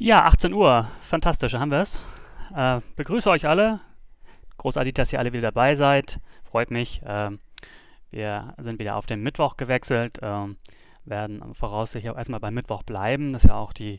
Ja, 18 Uhr. Fantastisch, haben wir es. Begrüße euch alle. Großartig, dass ihr alle wieder dabei seid. Freut mich. Wir sind wieder auf den Mittwoch gewechselt. Werden voraussichtlich auch erstmal beim Mittwoch bleiben. Das ist ja auch die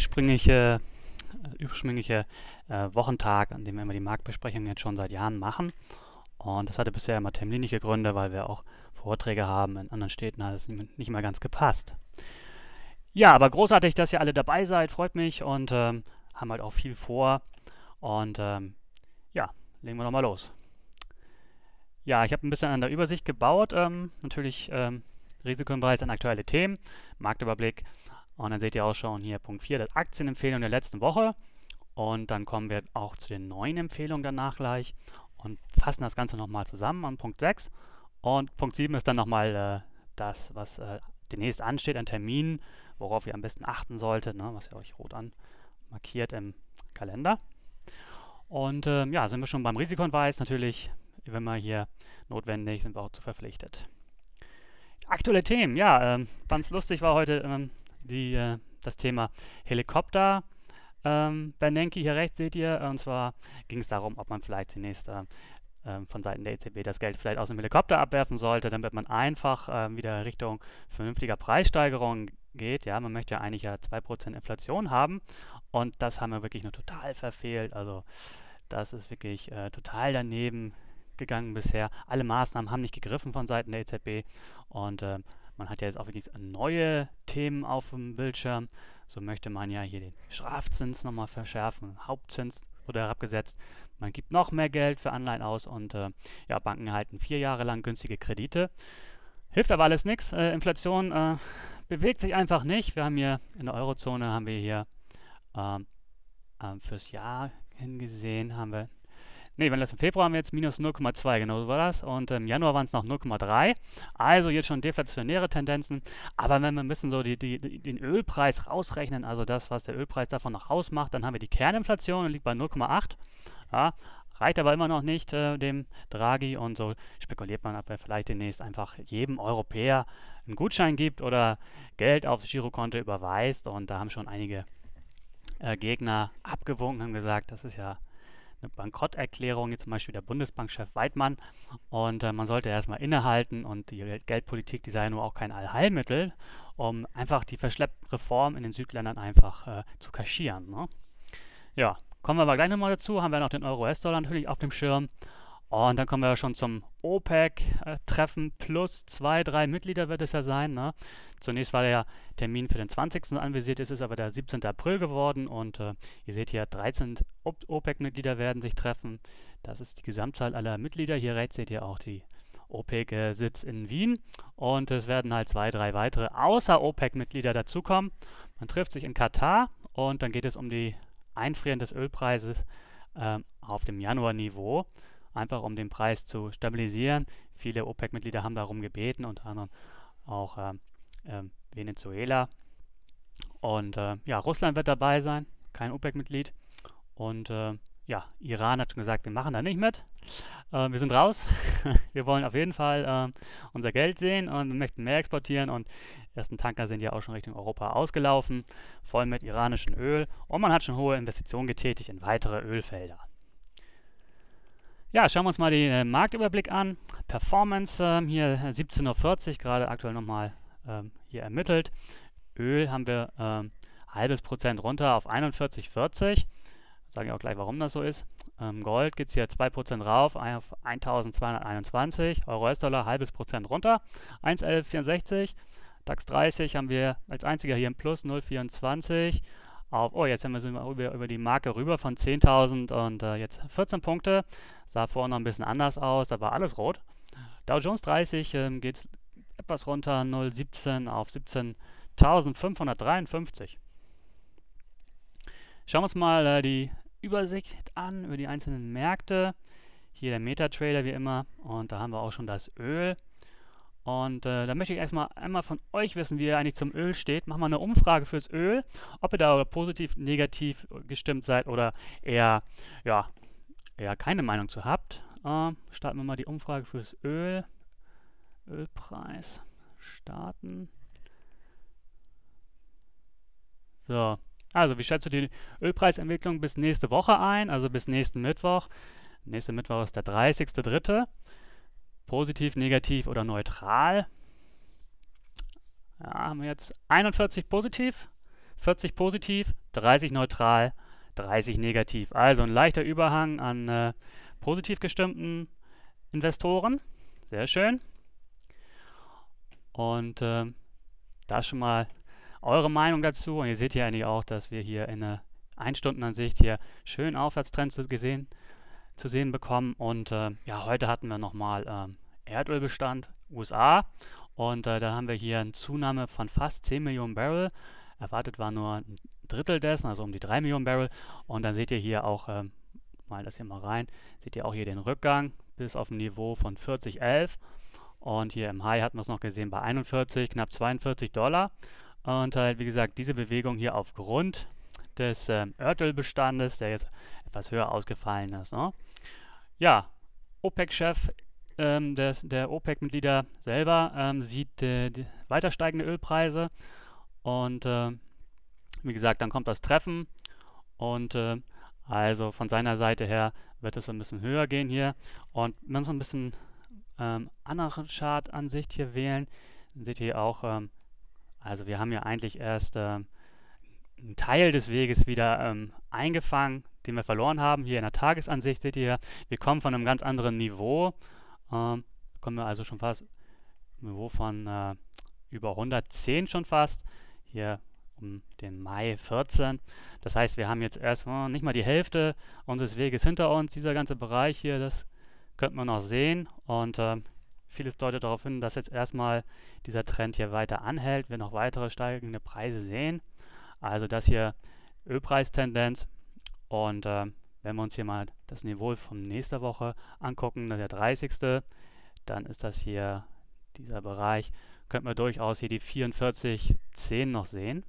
ursprüngliche Wochentag, an dem wir immer die Marktbesprechungen jetzt schon seit Jahren machen. Und das hatte bisher immer terminliche Gründe, weil wir auch Vorträge haben. In anderen Städten hat es nicht mehr ganz gepasst. Ja, aber großartig, dass ihr alle dabei seid, freut mich und haben halt auch viel vor. Und ja, legen wir doch mal los. Ja, ich habe ein bisschen an der Übersicht gebaut. Natürlich Risikohinweis an aktuelle Themen, Marktüberblick. Und dann seht ihr auch schon hier Punkt 4, das Aktienempfehlung der letzten Woche. Und dann kommen wir auch zu den neuen Empfehlungen danach gleich und fassen das Ganze nochmal zusammen an Punkt 6. Und Punkt 7 ist dann nochmal das, was demnächst ansteht an Terminen, worauf ihr am besten achten solltet, ne, was ihr euch rot markiert im Kalender. Und ja, sind wir schon beim Risikohinweis. Natürlich, wenn wir hier notwendig, sind wir auch zu verpflichtet. Aktuelle Themen, ja, ganz lustig war heute das Thema Helikopter. Bernanke hier rechts seht ihr, und zwar ging es darum, ob man vielleicht zunächst von Seiten der EZB das Geld vielleicht aus dem Helikopter abwerfen sollte, damit man einfach wieder Richtung vernünftiger Preissteigerung geht. Ja, man möchte ja eigentlich ja 2% Inflation haben und das haben wir wirklich nur total verfehlt. Also das ist wirklich total daneben gegangen bisher. Alle Maßnahmen haben nicht gegriffen von Seiten der EZB und man hat ja jetzt auch wirklich neue Themen auf dem Bildschirm. So möchte man ja hier den Strafzins nochmal verschärfen, Hauptzins wurde herabgesetzt. Man gibt noch mehr Geld für Anleihen aus und ja, Banken erhalten 4 Jahre lang günstige Kredite. Hilft aber alles nichts. Inflation bewegt sich einfach nicht. Wir haben hier in der Eurozone haben wir hier fürs Jahr hingesehen haben wir wenn das im Februar haben wir jetzt minus 0,2, genau so war das. Und im Januar waren es noch 0,3. Also jetzt schon deflationäre Tendenzen. Aber wenn wir ein bisschen so den Ölpreis rausrechnen, also das, was der Ölpreis davon noch ausmacht, dann haben wir die Kerninflation und liegt bei 0,8. Ja, reicht aber immer noch nicht dem Draghi. Und so spekuliert man, ob er vielleicht demnächst einfach jedem Europäer einen Gutschein gibt oder Geld aufs Girokonto überweist. Und da haben schon einige Gegner abgewunken, haben gesagt, das ist ja eine Bankrotterklärung, jetzt zum Beispiel der Bundesbankchef Weidmann. Und man sollte erstmal innehalten und die Geldpolitik, die sei ja nur auch kein Allheilmittel, um einfach die verschleppten Reformen in den Südländern einfach zu kaschieren. Ne? Ja, kommen wir aber gleich nochmal dazu, haben wir noch den Euro-US-Dollar natürlich auf dem Schirm. Und dann kommen wir schon zum OPEC-Treffen plus 2, 3 Mitglieder wird es ja sein. Ne? Zunächst war der Termin für den 20. anvisiert, es ist aber der 17. April geworden und ihr seht hier 13 OPEC-Mitglieder werden sich treffen. Das ist die Gesamtzahl aller Mitglieder. Hier rechts seht ihr auch die OPEC-Sitz in Wien und es werden halt 2, 3 weitere außer OPEC-Mitglieder dazukommen. Man trifft sich in Katar und dann geht es um die Einfrieren des Ölpreises auf dem Januar-Niveau. Einfach um den Preis zu stabilisieren. Viele OPEC-Mitglieder haben darum gebeten, unter anderem auch Venezuela. Und ja, Russland wird dabei sein, kein OPEC-Mitglied. Und ja, Iran hat schon gesagt, wir machen da nicht mit. Wir sind raus. Wir wollen auf jeden Fall unser Geld sehen und wir möchten mehr exportieren. Und die ersten Tanker sind ja auch schon Richtung Europa ausgelaufen, voll mit iranischem Öl. Und man hat schon hohe Investitionen getätigt in weitere Ölfelder. Ja, schauen wir uns mal den Marktüberblick an. Performance hier 17:40 Uhr, gerade aktuell nochmal hier ermittelt. Öl haben wir halbes Prozent runter auf 41,40. Sage ich auch gleich, warum das so ist. Gold geht es hier 2% rauf auf 1221. Euro-US-Dollar halbes Prozent runter, 1,1164. DAX 30 haben wir als einziger hier im Plus 0,24. Jetzt sind wir über die Marke rüber von 10.000 und jetzt 14 Punkte. Sah vorher noch ein bisschen anders aus, da war alles rot. Dow Jones 30 geht es etwas runter, 0,17 auf 17.553. Schauen wir uns mal die Übersicht an über die einzelnen Märkte. Hier der MetaTrader wie immer und da haben wir auch schon das Öl. Und da möchte ich erstmal einmal von euch wissen, wie ihr eigentlich zum Öl steht. Machen wir eine Umfrage fürs Öl, ob ihr da positiv, negativ gestimmt seid oder eher keine Meinung zu habt. Starten wir mal die Umfrage fürs Öl. Ölpreis starten. So, Also, wie schätzt du die Ölpreisentwicklung bis nächste Woche ein, also bis nächsten Mittwoch? Nächster Mittwoch ist der 30.03. Positiv, negativ oder neutral? Ja, haben wir jetzt 41 positiv, 40 positiv, 30 neutral, 30 negativ. Also ein leichter Überhang an positiv gestimmten Investoren. Sehr schön. Und da ist schon mal eure Meinung dazu. Und ihr seht hier eigentlich auch, dass wir hier in einer 1-Stunden-Ansicht hier schön Aufwärtstrends zu sehen bekommen. Und ja, heute hatten wir nochmal Erdölbestand USA. Und da haben wir hier eine Zunahme von fast 10 Millionen Barrel. Erwartet war nur ein Drittel dessen, also um die 3 Millionen Barrel. Und dann seht ihr hier auch, mal das hier mal rein, seht ihr auch hier den Rückgang bis auf ein Niveau von 40,11. Und hier im High hatten wir es noch gesehen bei 41, knapp 42 Dollar. Und wie gesagt, diese Bewegung hier aufgrund des Erdölbestandes, der jetzt etwas höher ausgefallen ist. Ne? Ja, OPEC-Chef der OPEC-Mitglieder selber sieht weiter steigende Ölpreise. Und wie gesagt, dann kommt das Treffen. Und also von seiner Seite her wird es so ein bisschen höher gehen hier. Und wenn wir so ein bisschen andere Chart-Ansicht hier wählen, dann seht ihr auch, also wir haben ja eigentlich erst einen Teil des Weges wieder eingefangen, den wir verloren haben. Hier in der Tagesansicht seht ihr, wir kommen von einem ganz anderen Niveau. Kommen wir also schon fast Niveau von über 110 schon fast. Hier um den Mai 14. Das heißt, wir haben jetzt erst nicht mal die Hälfte unseres Weges hinter uns. Dieser ganze Bereich hier, das könnte man noch sehen. Und vieles deutet darauf hin, dass jetzt erstmal dieser Trend hier weiter anhält, wir noch weitere steigende Preise sehen. Also das hier Ölpreistendenz. Und wenn wir uns hier mal das Niveau von nächster Woche angucken, der 30. Dann ist das hier dieser Bereich. Könnten wir durchaus hier die 44,10 noch sehen.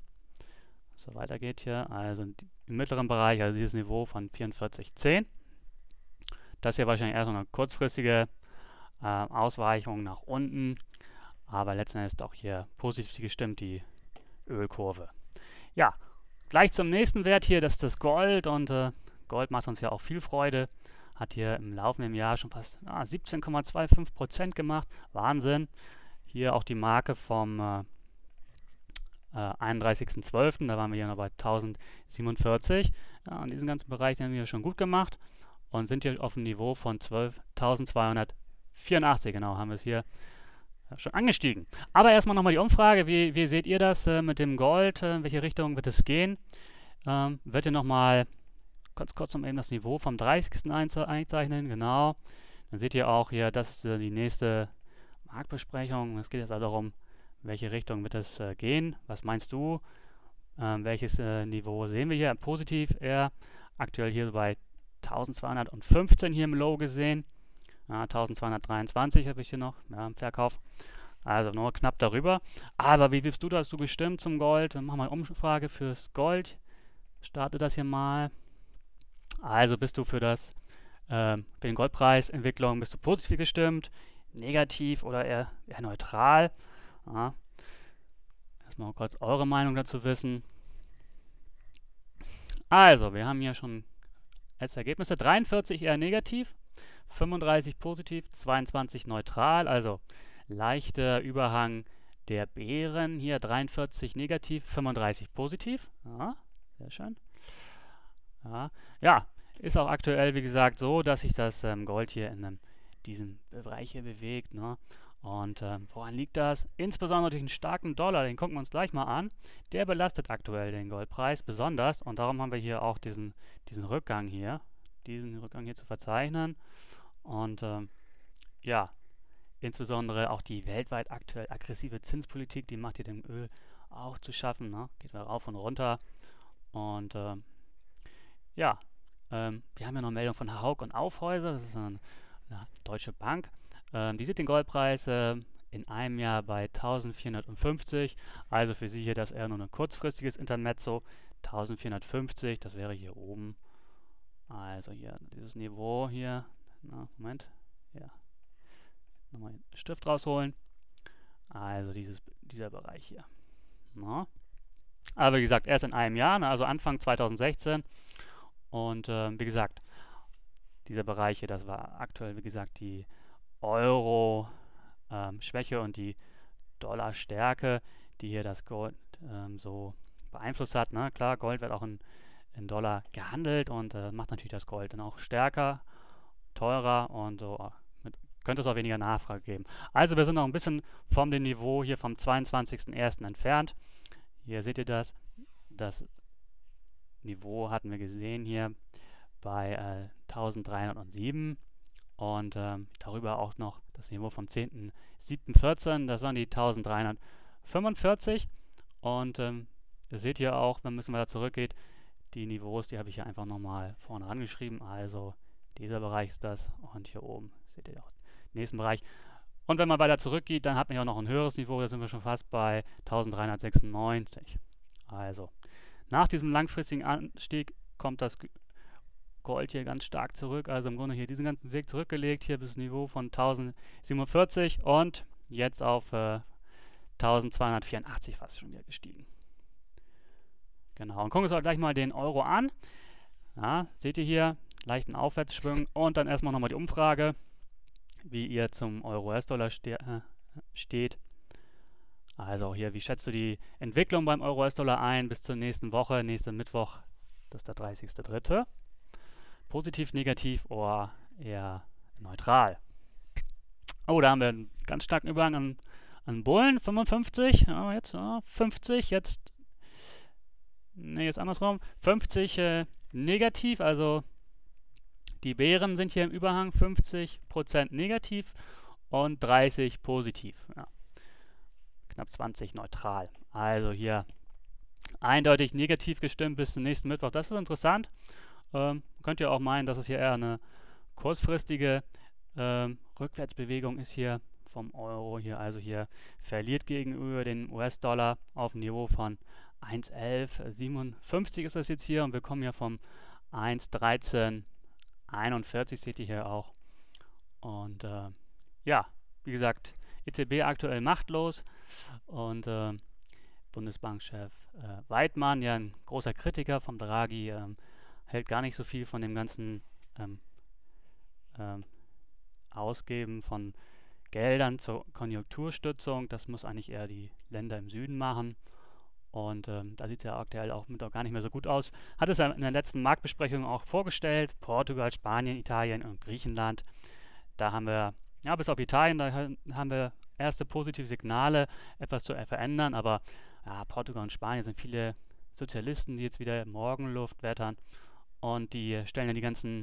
So weiter geht hier. Also im mittleren Bereich, also dieses Niveau von 44,10. Das hier wahrscheinlich erst noch eine kurzfristige Ausweichung nach unten. Aber letzten Endes doch hier positiv gestimmt die Ölkurve. Ja, gleich zum nächsten Wert hier, das ist das Gold. Und Gold macht uns ja auch viel Freude. Hat hier im laufenden Jahr schon fast 17,25% gemacht. Wahnsinn. Hier auch die Marke vom 31.12. Da waren wir ja noch bei 1047. Ja, in diesem ganzen Bereich haben wir schon gut gemacht und sind hier auf dem Niveau von 12.284. Genau, haben wir es hier schon angestiegen. Aber erstmal nochmal die Umfrage. Wie seht ihr das mit dem Gold? In welche Richtung wird es gehen? Wird ihr nochmal ganz kurz noch eben das Niveau vom 30. einzeichnen? Genau. Dann seht ihr auch hier, das ist die nächste Marktbesprechung. Es geht jetzt also darum, in welche Richtung wird es gehen. Was meinst du? Welches Niveau sehen wir hier? Positiv eher. Aktuell hier bei 1215 hier im Low gesehen. 1223 habe ich hier noch im Verkauf. Also nur knapp darüber. Aber wie wirst du das gestimmt zum Gold? Wir machen mal eine Umfrage fürs Gold. Starte das hier mal. Also bist du für den Goldpreisentwicklung, bist du positiv gestimmt, negativ oder eher neutral? Ja. Erstmal kurz eure Meinung dazu wissen. Also, wir haben hier schon als Ergebnisse 43 eher negativ, 35 positiv, 22 neutral, also leichter Überhang der Bären. Hier 43 negativ, 35 positiv. Ja, sehr schön. Ja, ist auch aktuell, wie gesagt, so, dass sich das Gold hier in diesem Bereich hier bewegt. Ne? Und woran liegt das? Insbesondere durch einen starken Dollar, den gucken wir uns gleich mal an. Der belastet aktuell den Goldpreis besonders und darum haben wir hier auch diesen Rückgang hier zu verzeichnen. Und ja, insbesondere auch die weltweit aktuell aggressive Zinspolitik, die macht hier dem Öl auch zu schaffen. Ne? Geht mal rauf und runter. Und ja, wir haben ja noch eine Meldung von Hauck und Aufhäuser, das ist eine deutsche Bank. Die sieht den Goldpreis in einem Jahr bei 1450. Also für sie hier das eher nur ein kurzfristiges Intermezzo. 1450, das wäre hier oben. Also hier dieses Niveau hier. Moment. Ja. Nochmal den Stift rausholen. Also dieser Bereich hier. Na? Aber wie gesagt, erst in einem Jahr, ne, also Anfang 2016. Und wie gesagt, diese Bereiche, das war aktuell, wie gesagt, die Euro-Schwäche und die Dollar-Stärke, die hier das Gold so beeinflusst hat. Ne? Klar, Gold wird auch in Dollar gehandelt und macht natürlich das Gold dann auch stärker, teurer und so könnte es auch weniger Nachfrage geben. Also wir sind noch ein bisschen vom dem Niveau hier vom 22.01. entfernt. Hier seht ihr das. Das Niveau hatten wir gesehen hier bei 1307 und darüber auch noch das Niveau vom 10.07.14, das waren die 1345 und ihr seht hier auch, wenn man da zurückgeht, die Niveaus, die habe ich hier einfach nochmal vorne rangeschrieben, also dieser Bereich ist das und hier oben seht ihr auch den nächsten Bereich. Und wenn man weiter zurückgeht, dann hat man ja auch noch ein höheres Niveau, da sind wir schon fast bei 1396. Also nach diesem langfristigen Anstieg kommt das Gold hier ganz stark zurück, also im Grunde hier diesen ganzen Weg zurückgelegt, hier bis Niveau von 1047 und jetzt auf 1284 fast schon wieder gestiegen. Genau, und gucken wir uns auch gleich mal den Euro an. Ja, seht ihr hier, leichten Aufwärtsschwung und dann erstmal nochmal die Umfrage, wie ihr zum Euro-US-Dollar steht. Also hier, wie schätzt du die Entwicklung beim Euro-US-Dollar ein bis zur nächsten Woche, nächsten Mittwoch, das ist der 30.03. Positiv, negativ oder eher neutral? Oh, da haben wir einen ganz starken Übergang an Bullen, 55, oh, jetzt 50, jetzt andersrum, 50 negativ, also die Bären sind hier im Überhang, 50% negativ und 30 positiv. Ja. Knapp 20 neutral. Also hier eindeutig negativ gestimmt bis zum nächsten Mittwoch. Das ist interessant. Könnt ihr auch meinen, dass es hier eher eine kurzfristige Rückwärtsbewegung ist hier vom Euro hier. Also hier verliert gegenüber den US-Dollar auf dem Niveau von 1,1157 ist das jetzt hier und wir kommen hier vom 1,1341 seht ihr hier auch. Und ja, wie gesagt, EZB aktuell machtlos und Bundesbankchef Weidmann, ja ein großer Kritiker vom Draghi, hält gar nicht so viel von dem ganzen Ausgeben von Geldern zur Konjunkturstützung. Das muss eigentlich eher die Länder im Süden machen. Und da sieht es ja aktuell auch gar nicht mehr so gut aus. Hat es ja in der letzten Marktbesprechung auch vorgestellt. Portugal, Spanien, Italien und Griechenland. Da haben wir, ja, bis auf Italien, da haben wir erste positive Signale, etwas zu verändern. Aber ja, Portugal und Spanien sind viele Sozialisten, die jetzt wieder Morgenluft wettern. Und die stellen ja die ganzen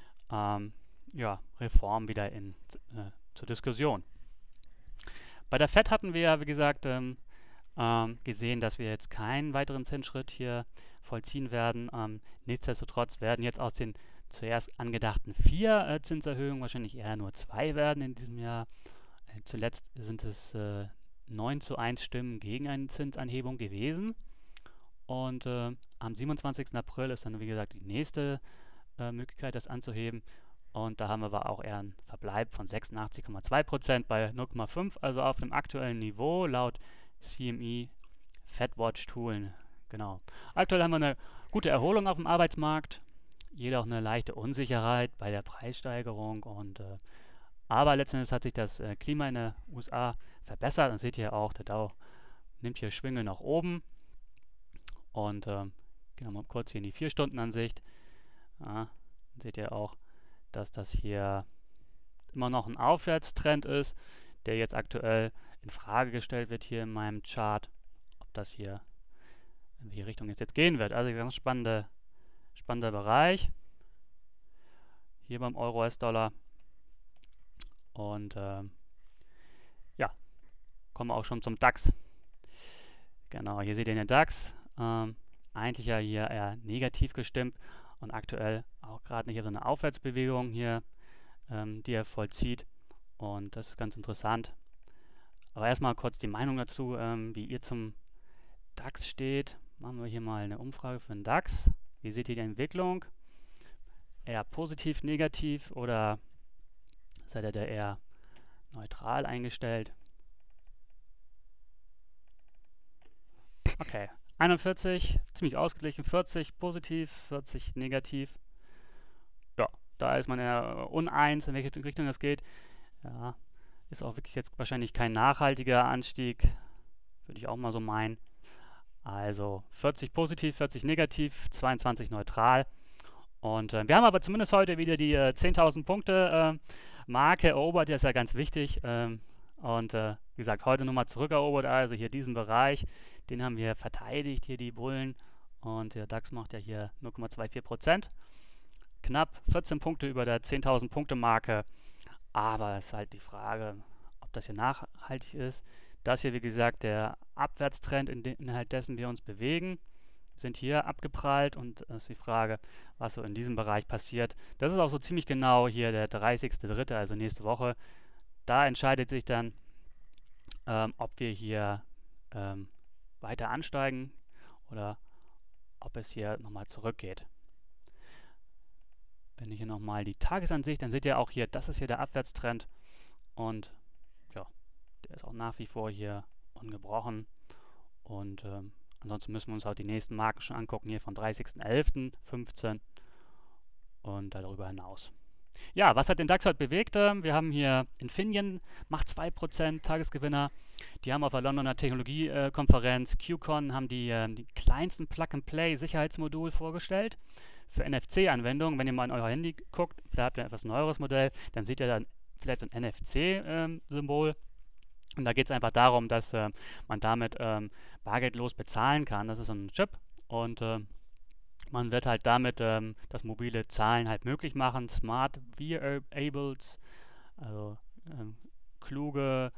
Reformen wieder zur Diskussion. Bei der FED hatten wir ja, wie gesagt, gesehen, dass wir jetzt keinen weiteren Zinsschritt hier vollziehen werden. Nichtsdestotrotz werden jetzt aus den zuerst angedachten 4 Zinserhöhungen wahrscheinlich eher nur 2 werden in diesem Jahr. Zuletzt sind es 9:1 Stimmen gegen eine Zinsanhebung gewesen. Und am 27. April ist dann, wie gesagt, die nächste Möglichkeit, das anzuheben. Und da haben wir aber auch eher einen Verbleib von 86,2% bei 0,5, also auf dem aktuellen Niveau laut CME FedWatch Tool. Genau. Aktuell haben wir eine gute Erholung auf dem Arbeitsmarkt, jedoch eine leichte Unsicherheit bei der Preissteigerung. Aber letztendlich hat sich das Klima in den USA verbessert. Und seht ihr auch, der Dow nimmt hier Schwünge nach oben. Und gehen wir mal kurz hier in die 4-Stunden-Ansicht. Ja, seht ihr auch, dass das hier immer noch ein Aufwärtstrend ist, der jetzt aktuell in Frage gestellt wird hier in meinem Chart, ob das hier, in welche Richtung es jetzt gehen wird. Also ganz spannender Bereich hier beim Euro-US-Dollar. Und ja, kommen wir auch schon zum DAX. Genau, hier seht ihr den DAX. Eigentlich ja hier eher negativ gestimmt und aktuell auch gerade hier so eine Aufwärtsbewegung hier, die er vollzieht. Und das ist ganz interessant. Aber erstmal kurz die Meinung dazu, wie ihr zum DAX steht. Machen wir hier mal eine Umfrage für den DAX. Wie seht ihr die Entwicklung? Eher positiv, negativ oder seid ihr da eher neutral eingestellt? Okay, 41, ziemlich ausgeglichen, 40 positiv, 40 negativ. Ja, da ist man eher uneins, in welche Richtung das geht. Ja, ist auch wirklich jetzt wahrscheinlich kein nachhaltiger Anstieg, würde ich auch mal so meinen. Also 40 positiv, 40 negativ, 22 neutral. Und wir haben aber zumindest heute wieder die 10.000 Punkte Marke erobert, die ist ja ganz wichtig. Und wie gesagt, heute nochmal zurückerobert, also hier diesen Bereich, den haben wir verteidigt, hier die Bullen. Und der DAX macht ja hier 0,24%. Knapp 14 Punkte über der 10.000 Punkte Marke. Aber es ist halt die Frage, ob das hier nachhaltig ist. Das hier, wie gesagt, der Abwärtstrend, innerhalb dessen wir uns bewegen, sind hier abgeprallt und es ist die Frage, was so in diesem Bereich passiert. Das ist auch so ziemlich genau hier der 30.03., also nächste Woche. Da entscheidet sich dann, ob wir hier weiter ansteigen oder ob es hier nochmal zurückgeht. Wenn ich hier nochmal die Tagesansicht, dann seht ihr auch hier, das ist hier der Abwärtstrend und ja, der ist auch nach wie vor hier ungebrochen und ansonsten müssen wir uns halt die nächsten Marken schon angucken, hier vom 30.11.15 und darüber hinaus. Ja, was hat den DAX heute bewegt? Wir haben hier Infineon, macht 2% Tagesgewinner. Die haben auf der Londoner Technologiekonferenz QCon haben die kleinsten Plug-and-Play-Sicherheitsmodul vorgestellt für NFC-Anwendungen. Wenn ihr mal in euer Handy guckt, vielleicht habt ihr ein etwas neueres Modell, dann seht ihr dann vielleicht so ein NFC-Symbol. Und da geht es einfach darum, dass man damit bargeldlos bezahlen kann. Das ist so ein Chip und man wird halt damit das mobile Zahlen halt möglich machen. Smart Wearables, also kluge,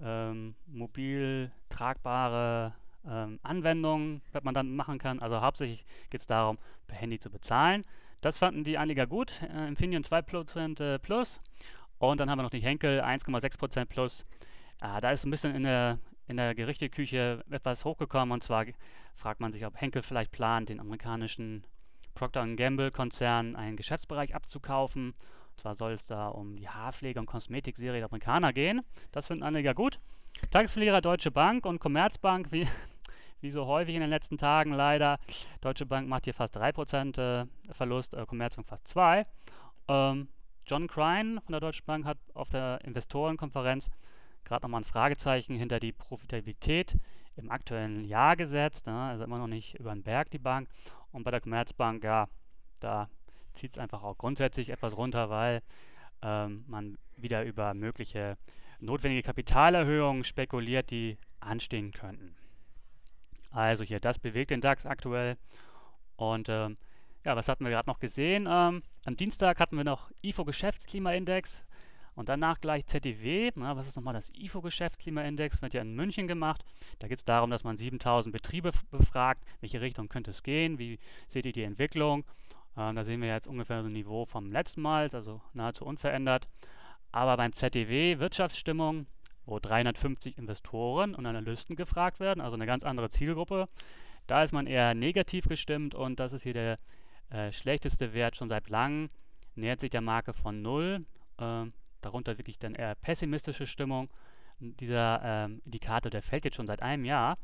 mobil tragbare Anwendungen, was man dann machen kann. Also hauptsächlich geht es darum, per Handy zu bezahlen. Das fanden die Anleger gut. Infineon 2% plus. Und dann haben wir noch die Henkel 1,6% plus. Da ist ein bisschen in der Gerichteküche etwas hochgekommen und zwar fragt man sich, ob Henkel vielleicht plant, den amerikanischen Procter & Gamble-Konzern einen Geschäftsbereich abzukaufen. Und zwar soll es da um die Haarpflege- und Kosmetikserie der Amerikaner gehen. Das finden Anleger gut. Tagesverlierer Deutsche Bank und Commerzbank, wie so häufig in den letzten Tagen leider. Deutsche Bank macht hier fast 3% Verlust, Commerzbank fast 2%. John Crine von der Deutschen Bank hat auf der Investorenkonferenz gerade nochmal ein Fragezeichen hinter die Profitabilität im aktuellen Jahr gesetzt. Ne? Also immer noch nicht über den Berg die Bank. Und bei der Commerzbank, ja, da zieht es einfach auch grundsätzlich etwas runter, weil man wieder über mögliche notwendige Kapitalerhöhungen spekuliert, die anstehen könnten. Also hier, das bewegt den DAX aktuell. Und ja, was hatten wir gerade noch gesehen? Am Dienstag hatten wir noch IFO-Geschäftsklimaindex. Und danach gleich ZDW. Na, was ist nochmal das IFO-Geschäftsklimaindex? Wird ja in München gemacht. Da geht es darum, dass man 7000 Betriebe befragt. Welche Richtung könnte es gehen? Wie seht ihr die Entwicklung? Da sehen wir jetzt ungefähr so ein Niveau vom letzten Mal, also nahezu unverändert. Aber beim ZDW Wirtschaftsstimmung, wo 350 Investoren und Analysten gefragt werden, also eine ganz andere Zielgruppe, da ist man eher negativ gestimmt und das ist hier der schlechteste Wert schon seit langem. Nähert sich der Marke von 0. Darunter wirklich dann eher pessimistische Stimmung. Dieser Indikator, der fällt jetzt schon seit einem Jahr.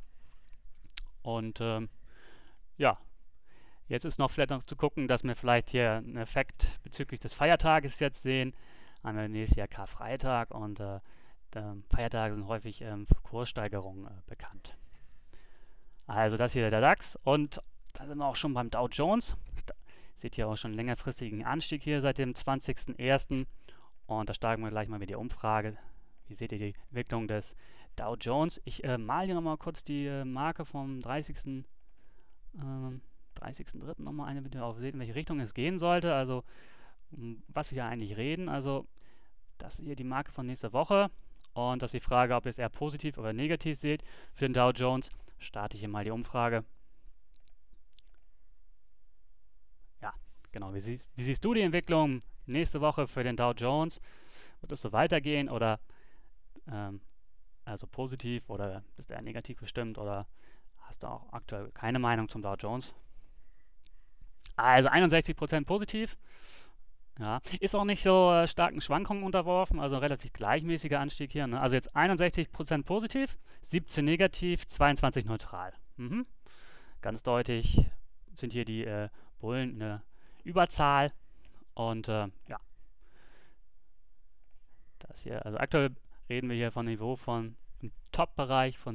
Und ja, jetzt ist noch vielleicht noch zu gucken, dass wir vielleicht hier einen Effekt bezüglich des Feiertages jetzt sehen. Haben wir nächstes Jahr Karfreitag und Feiertage sind häufig für Kurssteigerungen bekannt. Also das hier der DAX und da sind wir auch schon beim Dow Jones. Seht ihr auch schon einen längerfristigen Anstieg hier seit dem 20.01. Und da starten wir gleich mal mit der Umfrage. Wie seht ihr die Entwicklung des Dow Jones? Ich male hier nochmal kurz die Marke vom 30.03. nochmal eine, damit ihr auch seht, in welche Richtung es gehen sollte. Also, was wir hier eigentlich reden. Also, das ist hier die Marke von nächster Woche. Und das ist die Frage, ob ihr es eher positiv oder negativ seht. Für den Dow Jones starte ich hier mal die Umfrage. Ja, genau. Wie siehst du die Entwicklung nächste Woche für den Dow Jones? Wird es so weitergehen oder also positiv oder bist du eher negativ gestimmt oder hast du auch aktuell keine Meinung zum Dow Jones? Also 61% positiv. Ja, ist auch nicht so starken Schwankungen unterworfen, also relativ gleichmäßiger Anstieg hier. Ne? Also jetzt 61% positiv, 17 negativ, 22 neutral. ganz deutlich sind hier die Bullen eine Überzahl. Und ja, das hier, also aktuell reden wir hier von Niveau von im Top-Bereich von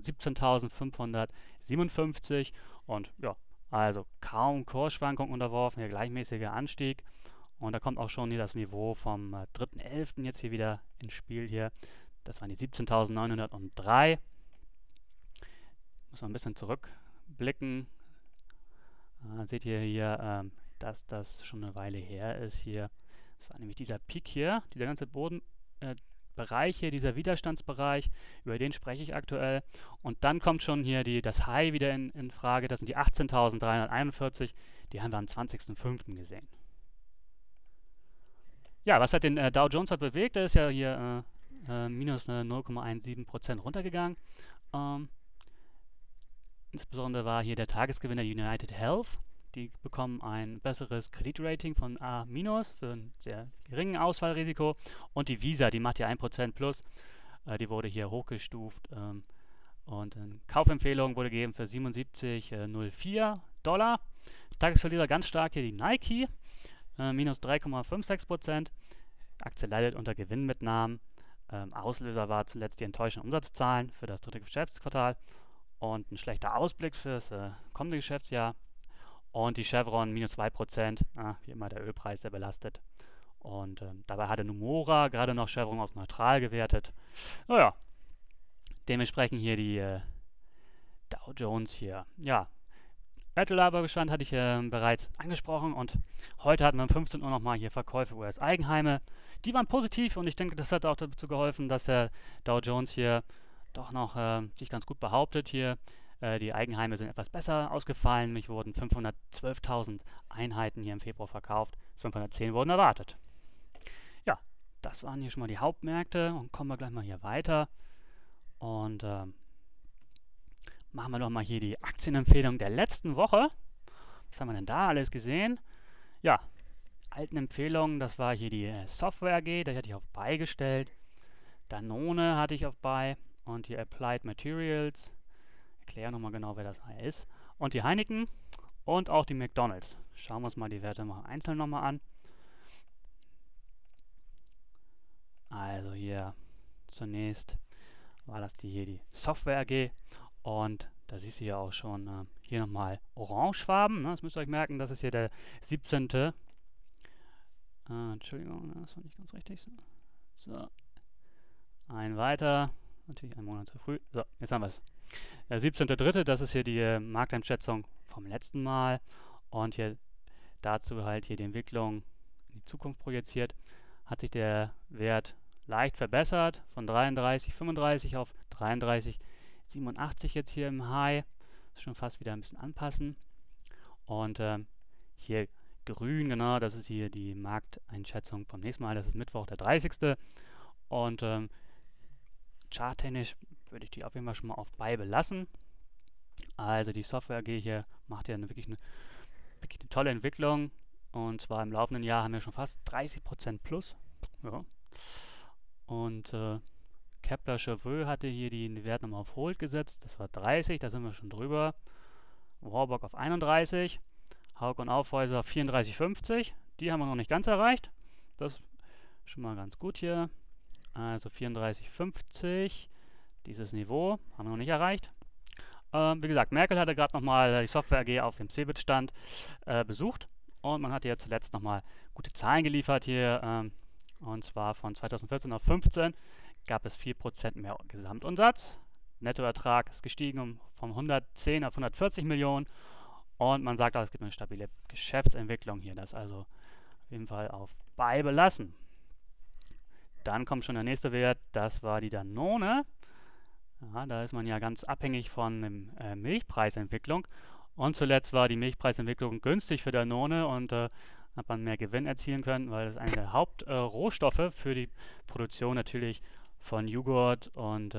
17.557 und ja, also kaum Kursschwankungen unterworfen, hier gleichmäßiger Anstieg. Und da kommt auch schon hier das Niveau vom 3.11. jetzt hier wieder ins Spiel hier. Das waren die 17.903. Muss man ein bisschen zurückblicken. Seht ihr hier, dass das schon eine Weile her ist hier. Das war nämlich dieser Peak hier, dieser ganze Bodenbereich hier, dieser Widerstandsbereich, über den spreche ich aktuell. Und dann kommt schon hier das High wieder in Frage, das sind die 18.341, die haben wir am 20.05. gesehen. Ja, was hat den Dow Jones bewegt? Der ist ja hier minus 0,17% runtergegangen. Insbesondere war hier der Tagesgewinner United Health. Die bekommen ein besseres Kreditrating von A- für ein sehr geringen Ausfallrisiko. Und die Visa, die macht hier 1% plus. Die wurde hier hochgestuft. Und eine Kaufempfehlung wurde gegeben für 77,04 $. Tagesverlierer ganz stark hier die Nike. Minus 3,56%. Aktie leidet unter Gewinnmitnahmen. Auslöser war zuletzt die enttäuschenden Umsatzzahlen für das dritte Geschäftsquartal und ein schlechter Ausblick für das kommende Geschäftsjahr. Und die Chevron minus 2%, wie immer der Ölpreis sehr belastet. Und dabei hatte Nomura gerade noch Chevron aus neutral gewertet. Naja, dementsprechend hier die Dow Jones hier. Ja, Wertlagerbestand hatte ich bereits angesprochen und heute hatten wir um 15 Uhr nochmal hier Verkäufe US-Eigenheime. Die waren positiv und ich denke, das hat auch dazu geholfen, dass der Dow Jones hier doch noch sich ganz gut behauptet hier. Die Eigenheime sind etwas besser ausgefallen. Nämlich wurden 512.000 Einheiten hier im Februar verkauft. 510 wurden erwartet. Ja, das waren hier schon mal die Hauptmärkte und kommen wir gleich mal hier weiter. Und machen wir doch mal hier die Aktienempfehlung der letzten Woche. Was haben wir denn da alles gesehen? Ja, alten Empfehlungen, das war hier die Software AG, die hatte ich auf Buy gestellt. Danone hatte ich auf Buy und die Applied Materials. Erkläre nochmal genau, wer das ist. Und die Heineken und auch die McDonald's. Schauen wir uns mal die Werte mal einzeln nochmal an. Also hier zunächst war das die Software AG. Und da siehst du ja auch schon hier nochmal orangefarben. Ne? Das müsst ihr euch merken, das ist hier der 17. Entschuldigung, das war nicht ganz richtig. So. Ein weiter. Natürlich einen Monat zu früh. So, jetzt haben wir es. Der 17.3., das ist hier die Markteinschätzung vom letzten Mal. Und hier dazu halt hier die Entwicklung in die Zukunft projiziert. Hat sich der Wert leicht verbessert. Von 33,35 auf 33,87 jetzt hier im High. Das ist schon fast wieder ein bisschen anpassen. Und hier grün, genau, das ist hier die Markteinschätzung vom nächsten Mal. Das ist Mittwoch, der 30. Und charttechnisch würde ich die auf jeden Fall schon mal auf Buy belassen. Also die Software AG hier macht ja wirklich eine tolle Entwicklung. Und zwar im laufenden Jahr haben wir schon fast 30% plus. Ja. Und Kepler Chevreux hatte hier den Wert nochmal auf Hold gesetzt. Das war 30, da sind wir schon drüber. Warburg auf 31. Hauck und Aufhäuser 34,50. Die haben wir noch nicht ganz erreicht. Das ist schon mal ganz gut hier. Also 34,50. Dieses Niveau haben wir noch nicht erreicht. Wie gesagt, Merkel hatte gerade nochmal die Software AG auf dem CeBIT-Stand besucht. Und man hat hier zuletzt nochmal gute Zahlen geliefert hier. Und zwar von 2014 auf 2015 gab es 4% mehr Gesamtumsatz. Nettoertrag ist gestiegen von 110 auf 140 Millionen. Und man sagt auch, es gibt eine stabile Geschäftsentwicklung hier. Das also auf jeden Fall auf Buy belassen. Dann kommt schon der nächste Wert, das war die Danone. Ja, da ist man ja ganz abhängig von der Milchpreisentwicklung. Und zuletzt war die Milchpreisentwicklung günstig für Danone und hat man mehr Gewinn erzielen können, weil das einer der Hauptrohstoffe für die Produktion natürlich von Joghurt und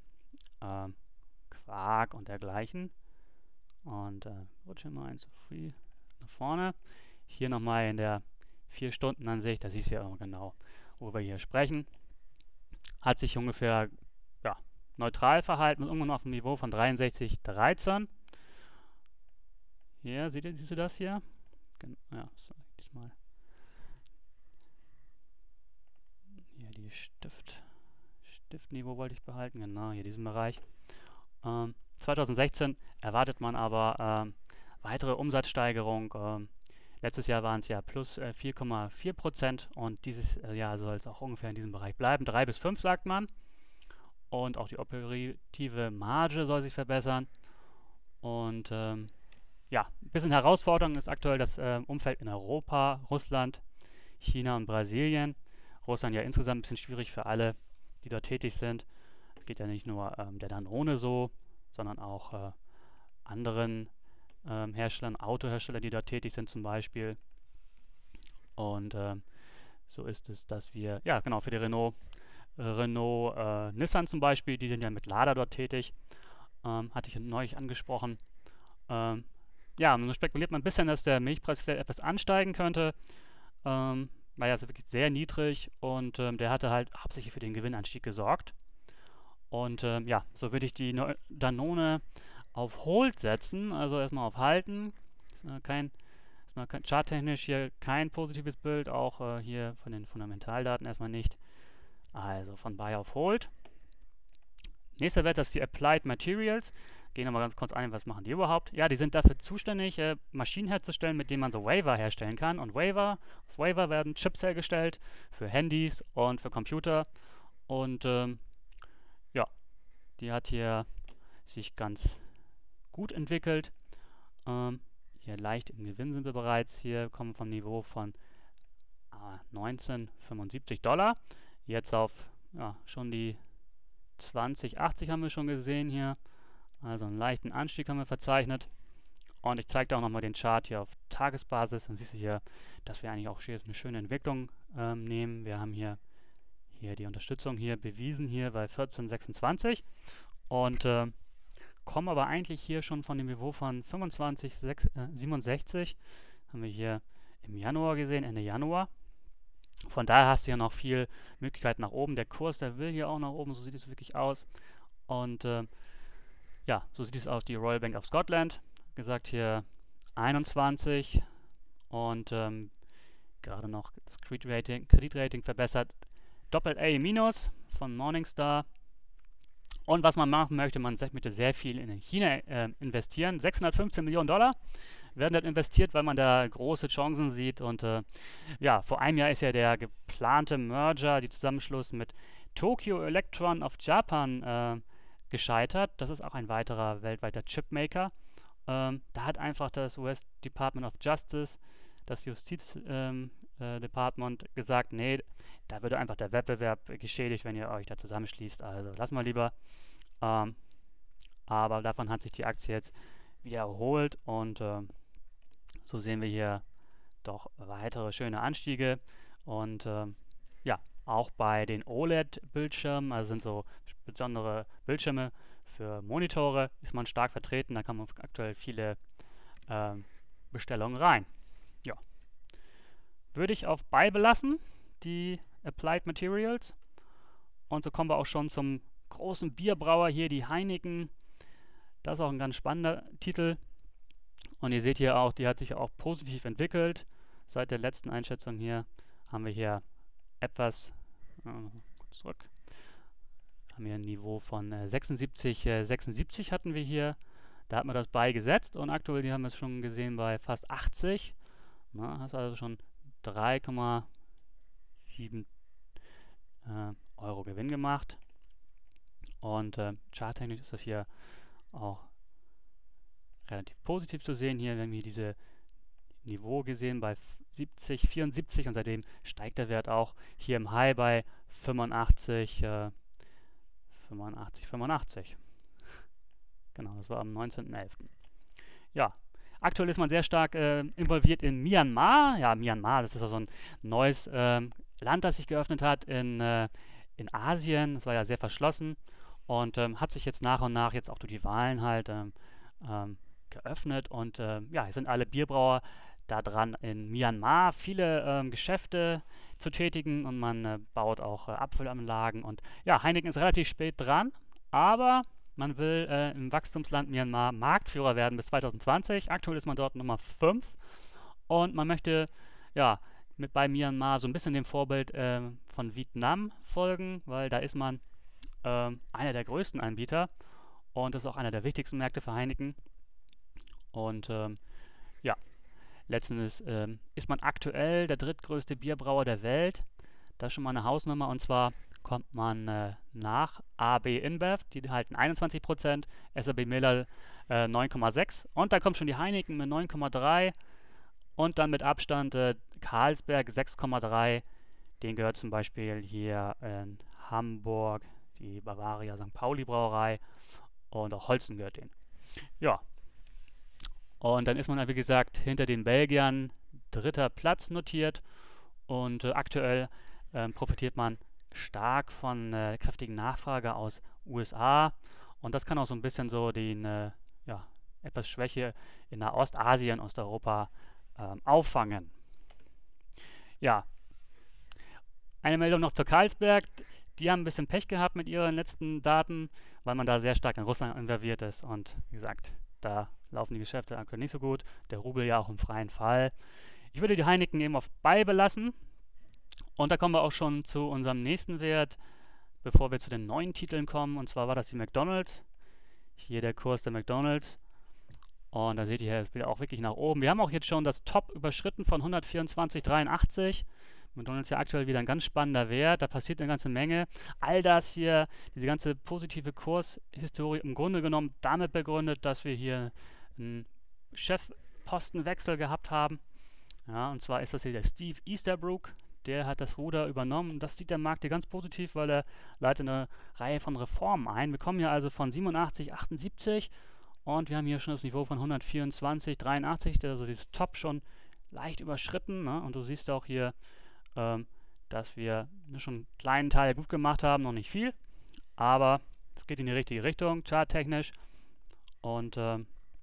Quark und dergleichen. Und rutsche mal eins zu früh nach vorne. Hier nochmal in der 4-Stunden-Ansicht, da siehst du ja auch genau, wo wir hier sprechen. Hat sich ungefähr neutral verhalten, irgendwann auf dem Niveau von 63,13. Hier, siehst du das hier? Ja, so, diesmal. Hier die Stiftniveau wollte ich behalten, genau, hier diesen Bereich. 2016 erwartet man aber weitere Umsatzsteigerung. Letztes Jahr waren es ja plus 4,4% und dieses Jahr soll es auch ungefähr in diesem Bereich bleiben. 3 bis 5 sagt man. Und auch die operative Marge soll sich verbessern. Und ja, ein bisschen Herausforderung ist aktuell das Umfeld in Europa, Russland, China und Brasilien. Russland ja insgesamt ein bisschen schwierig für alle, die dort tätig sind. Geht ja nicht nur der Danone so, sondern auch anderen Herstellern, Autohersteller, die dort tätig sind zum Beispiel. Und so ist es, dass wir, ja genau, für die Renault, Nissan zum Beispiel, die sind ja mit Lada dort tätig. Hatte ich neulich angesprochen. Ja, nun spekuliert man ein bisschen, dass der Milchpreis vielleicht etwas ansteigen könnte. War ja also wirklich sehr niedrig und der hatte halt hauptsächlich für den Gewinnanstieg gesorgt. Und ja, so würde ich die Danone auf Hold setzen, also erstmal auf Halten. Ist charttechnisch hier kein positives Bild, auch hier von den Fundamentaldaten erstmal nicht. Also von Buy auf Hold. Nächster Wert, das ist die Applied Materials. Gehen wir mal ganz kurz ein, was machen die überhaupt? Ja, die sind dafür zuständig, Maschinen herzustellen, mit denen man so Wafer herstellen kann. Und aus Wafer werden Chips hergestellt für Handys und für Computer. Und ja, die hat hier sich ganz gut entwickelt. Hier leicht im Gewinn sind wir bereits. Hier kommen vom Niveau von 1975 $. Jetzt auf ja, schon die 2080 haben wir schon gesehen hier. Also einen leichten Anstieg haben wir verzeichnet. Und ich zeige dir auch nochmal den Chart hier auf Tagesbasis. Dann siehst du hier, dass wir eigentlich auch eine schöne Entwicklung nehmen. Wir haben hier die Unterstützung hier bewiesen hier bei 14,26 und kommen aber eigentlich hier schon von dem Niveau von 25,67. Haben wir hier im Januar gesehen, Ende Januar. Von daher hast du ja noch viel Möglichkeit nach oben. Der Kurs, der will hier auch nach oben, so sieht es wirklich aus. Und ja, so sieht es aus, die Royal Bank of Scotland. Gesagt hier 21 und gerade noch das Kreditrating verbessert. Doppel-A- von Morningstar. Und was man machen möchte, man möchte sehr viel in China investieren. 615 Millionen $ werden dort investiert, weil man da große Chancen sieht. Und ja, vor einem Jahr ist ja der geplante Merger, die Zusammenschluss mit Tokyo Electron of Japan gescheitert. Das ist auch ein weiterer weltweiter Chipmaker. Da hat einfach das US Department of Justice, das Justizdepartment gesagt, nee, da würde einfach der Wettbewerb geschädigt, wenn ihr euch da zusammenschließt. Also lass mal lieber. Aber davon hat sich die Aktie jetzt wieder erholt und so sehen wir hier doch weitere schöne Anstiege und ja, auch bei den OLED-Bildschirmen, also sind so besondere Bildschirme für Monitore, ist man stark vertreten, da kann man aktuell viele Bestellungen rein. Ja. Würde ich auf Buy belassen, die Applied Materials. Und so kommen wir auch schon zum großen Bierbrauer hier, die Heineken. Das ist auch ein ganz spannender Titel. Und ihr seht hier auch, die hat sich auch positiv entwickelt. Seit der letzten Einschätzung hier haben wir hier etwas, kurz zurück, haben wir ein Niveau von 76 hatten wir hier. Da hat man das Buy gesetzt und aktuell, die haben wir es schon gesehen bei fast 80. Na, hast also schon 3,7 Euro Gewinn gemacht. Und charttechnisch ist das hier auch relativ positiv zu sehen. Hier haben wir diese Niveau gesehen bei 74 und seitdem steigt der Wert auch hier im High bei 85. Genau, das war am 19.11. Ja, aktuell ist man sehr stark involviert in Myanmar. Ja, Myanmar, das ist also ein neues Land, das sich geöffnet hat in Asien. Das war ja sehr verschlossen und hat sich jetzt nach und nach jetzt auch durch die Wahlen halt geöffnet. Und ja, es sind alle Bierbrauer da dran, in Myanmar viele Geschäfte zu tätigen und man baut auch Abfüllanlagen. Und ja, Heineken ist relativ spät dran, aber Man will im Wachstumsland Myanmar Marktführer werden bis 2020. Aktuell ist man dort Nummer 5 und man möchte ja bei Myanmar so ein bisschen dem Vorbild von Vietnam folgen, weil da ist man einer der größten Anbieter und das ist auch einer der wichtigsten Märkte für Heineken. Und ja, letzten Endes ist man aktuell der drittgrößte Bierbrauer der Welt. Das ist schon mal eine Hausnummer und zwar kommt man nach AB InBev, die halten 21%, SAB Miller 9,6% und dann kommt schon die Heineken mit 9,3% und dann mit Abstand Carlsberg 6,3%. Den gehört zum Beispiel hier in Hamburg die Bavaria St. Pauli Brauerei und auch Holzen gehört denen. Ja, und dann ist man, wie gesagt, hinter den Belgiern dritter Platz notiert und aktuell profitiert man stark von kräftigen Nachfrage aus USA und das kann auch so ein bisschen so den ja, etwas Schwäche in Ostasien, Osteuropa auffangen. Ja, eine Meldung noch zur Carlsberg. Die haben ein bisschen Pech gehabt mit ihren letzten Daten, weil man da sehr stark in Russland involviert ist und wie gesagt, da laufen die Geschäfte aktuell nicht so gut. Der Rubel ja auch im freien Fall. Ich würde die Heineken eben auf Buy belassen. Und da kommen wir auch schon zu unserem nächsten Wert, bevor wir zu den neuen Titeln kommen. Und zwar war das die McDonald's. Hier der Kurs der McDonald's. Und da seht ihr, es geht auch wirklich nach oben. Wir haben auch jetzt schon das Top überschritten von 124,83. McDonald's ist ja aktuell wieder ein ganz spannender Wert. Da passiert eine ganze Menge. All das hier, diese ganze positive Kurshistorie im Grunde genommen damit begründet, dass wir hier einen Chefpostenwechsel gehabt haben. Ja, und zwar ist das hier der Steve Easterbrook. Der hat das Ruder übernommen. Das sieht der Markt hier ganz positiv, weil er leitet eine Reihe von Reformen ein. Wir kommen hier also von 87,78 und wir haben hier schon das Niveau von 124,83, also das Top schon leicht überschritten. Ne? Und du siehst auch hier, dass wir schon einen kleinen Teil gut gemacht haben, noch nicht viel, aber es geht in die richtige Richtung, charttechnisch. Und was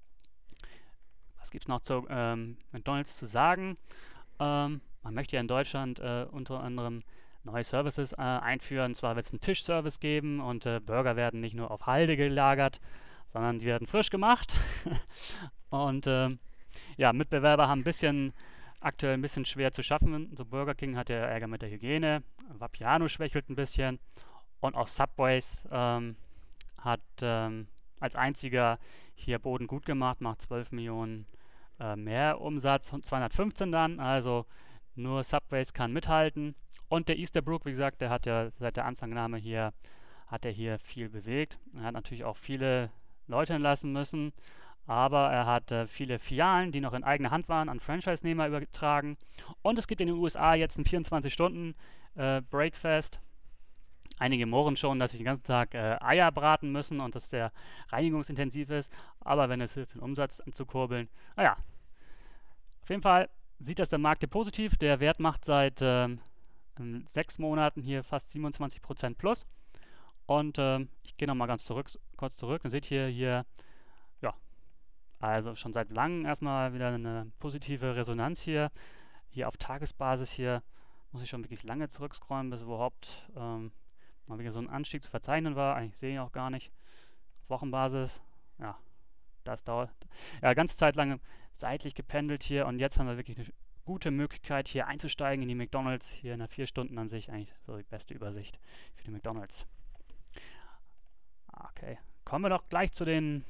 gibt es noch zu McDonald's zu sagen? Man möchte ja in Deutschland unter anderem neue Services einführen. Zwar wird es einen Tischservice geben und Burger werden nicht nur auf Halde gelagert, sondern die werden frisch gemacht. Und ja, Mitbewerber haben aktuell ein bisschen schwer zu schaffen. So Burger King hat ja Ärger mit der Hygiene, Vapiano schwächelt ein bisschen und auch Subways hat als einziger hier Boden gut gemacht, macht 12 Millionen mehr Umsatz, 215 dann, also nur Subways kann mithalten. Und der Easterbrook, wie gesagt, der hat ja seit der Anfangnahme hier, hat er hier viel bewegt. Er hat natürlich auch viele Leute entlassen müssen, aber er hat viele Filialen, die noch in eigener Hand waren, an Franchise-Nehmer übertragen. Und es gibt in den USA jetzt ein 24-Stunden-Breakfast. Einige murren schon, dass sie den ganzen Tag Eier braten müssen und dass der reinigungsintensiv ist. Aber wenn es hilft, den Umsatz anzukurbeln, naja. Auf jeden Fall sieht das der Markt hier positiv. Der Wert macht seit 6 Monaten hier fast 27% plus. Und ich gehe nochmal kurz zurück. Dann seht ihr hier, ja, also schon seit langem erstmal wieder eine positive Resonanz hier. Hier auf Tagesbasis hier muss ich schon wirklich lange zurückscrollen, bis überhaupt mal wieder so ein Anstieg zu verzeichnen war. Eigentlich sehe ich auch gar nicht. Auf Wochenbasis, ja, das dauert. Ja, ganz Zeit lang seitlich gependelt hier und jetzt haben wir wirklich eine gute Möglichkeit hier einzusteigen in die McDonald's. Hier nach 4 Stunden an sich eigentlich so die beste Übersicht für die McDonald's. Okay, kommen wir doch gleich zu den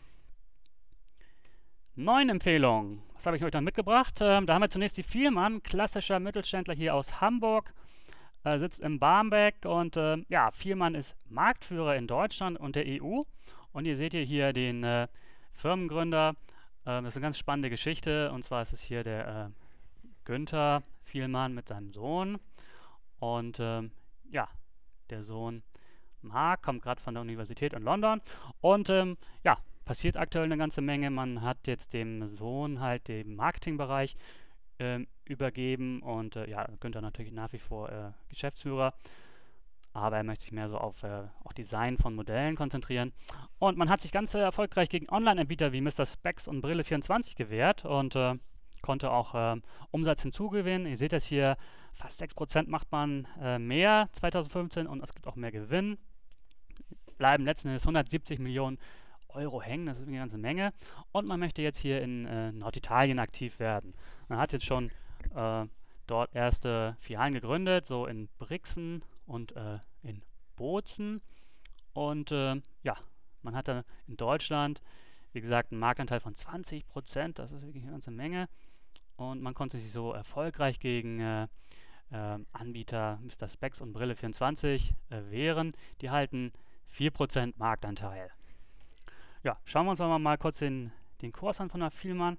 neuen Empfehlungen. Was habe ich euch dann mitgebracht? Da haben wir zunächst die Vielmann, klassischer Mittelständler hier aus Hamburg. Sitzt in Barmbek und ja, Vielmann ist Marktführer in Deutschland und der EU. Und ihr seht hier den Firmengründer. Das ist eine ganz spannende Geschichte. Und zwar ist es hier der Günther Vielmann mit seinem Sohn. Und ja, der Sohn Marc kommt gerade von der Universität in London. Und ja, passiert aktuell eine ganze Menge. Man hat jetzt dem Sohn halt den Marketingbereich übergeben und ja, Günther natürlich nach wie vor Geschäftsführer, aber er möchte sich mehr so auf auch Design von Modellen konzentrieren. Und man hat sich ganz erfolgreich gegen Online-Anbieter wie Mr. Spex und Brille24 gewehrt und konnte auch Umsatz hinzugewinnen. Ihr seht das hier, fast 6% macht man mehr 2015 und es gibt auch mehr Gewinn. bleiben letzten Endes 170 Millionen Euro hängen, das ist eine ganze Menge. Und man möchte jetzt hier in Norditalien aktiv werden. Man hat jetzt schon dort erste Filialen gegründet, so in Brixen und in Bozen. Und ja, man hat dann in Deutschland, wie gesagt, einen Marktanteil von 20%, das ist wirklich eine ganze Menge. Und man konnte sich so erfolgreich gegen Anbieter Mr. Spex und Brille24 wehren. Die halten 4% Marktanteil. Ja, schauen wir uns aber mal kurz den Kurs an von der Vielmann.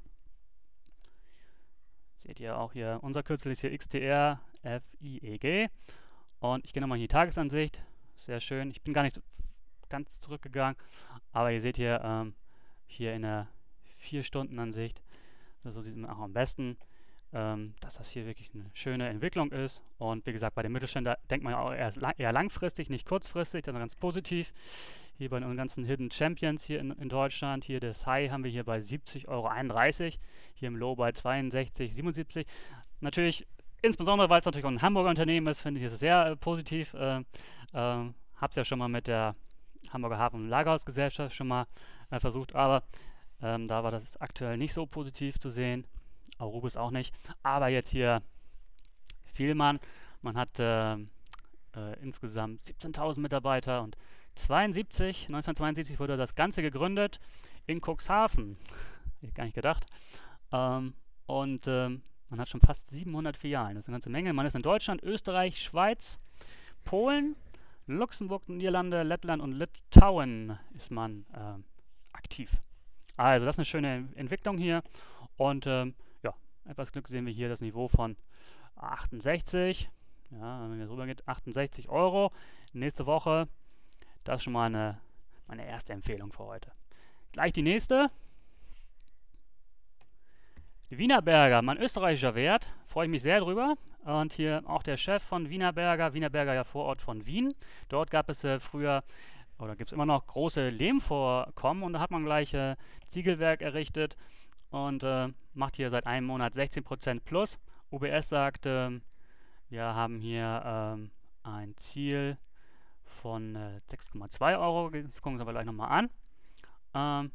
Seht ihr auch hier, unser Kürzel ist hier XTR FIEG. Und ich gehe nochmal in die Tagesansicht. Sehr schön. Ich bin gar nicht ganz zurückgegangen, aber ihr seht hier, hier in der 4-Stunden-Ansicht, so sieht man auch am besten, dass das hier wirklich eine schöne Entwicklung ist. Und wie gesagt, bei den Mittelständler denkt man ja auch eher langfristig, nicht kurzfristig, sondern ganz positiv. Hier bei den ganzen Hidden Champions hier in Deutschland, hier das High haben wir hier bei 70,31 Euro, hier im Low bei 62,77. Natürlich, insbesondere weil es natürlich auch ein Hamburger Unternehmen ist, finde ich es sehr positiv. Habe es ja schon mal mit der Hamburger Hafen- und Lagerhausgesellschaft schon mal versucht, aber da war das aktuell nicht so positiv zu sehen. Aurubis auch nicht. Aber jetzt hier Vielmann. Man hat insgesamt 17.000 Mitarbeiter und 1972 wurde das Ganze gegründet in Cuxhaven. Hätte ich gar nicht gedacht. Und man hat schon fast 700 Filialen. Das ist eine ganze Menge. Man ist in Deutschland, Österreich, Schweiz, Polen, Luxemburg, Niederlande, Lettland und Litauen ist man aktiv. Also das ist eine schöne Entwicklung hier. Und ja, etwas Glück sehen wir hier das Niveau von 68. Ja, wenn wir drüber geht, 68 Euro. Nächste Woche. Das ist schon mal meine erste Empfehlung für heute. Gleich die nächste. Die Wienerberger, mein österreichischer Wert. Freue ich mich sehr drüber. Und hier auch der Chef von Wienerberger. Wienerberger ja Vorort von Wien. Dort gab es früher, oder gibt es immer noch große Lehmvorkommen. Und da hat man gleich Ziegelwerk errichtet. Und macht hier seit einem Monat 16% plus. UBS sagt, wir haben hier ein Ziel von 6,2 Euro. Das gucken wir uns aber gleich nochmal an.